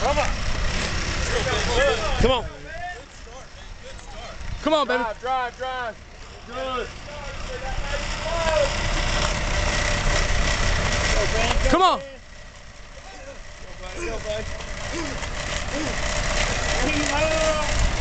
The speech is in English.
Come on. Come on, baby. Drive. Good. Come on. Go, buddy.